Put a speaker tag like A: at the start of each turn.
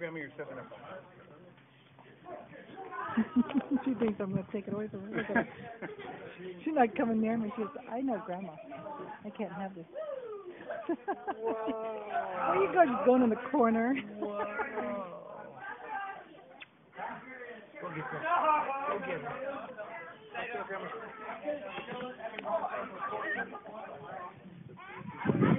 A: Grandma, you're 7 up.
B: She thinks I'm going to take it away from her. Look at her. She's not coming near me. She goes, I know Grandma. I can't have this. Where you going? Just going in the corner.
A: Whoa. Go get her. Go get her. Let's go, Grandma.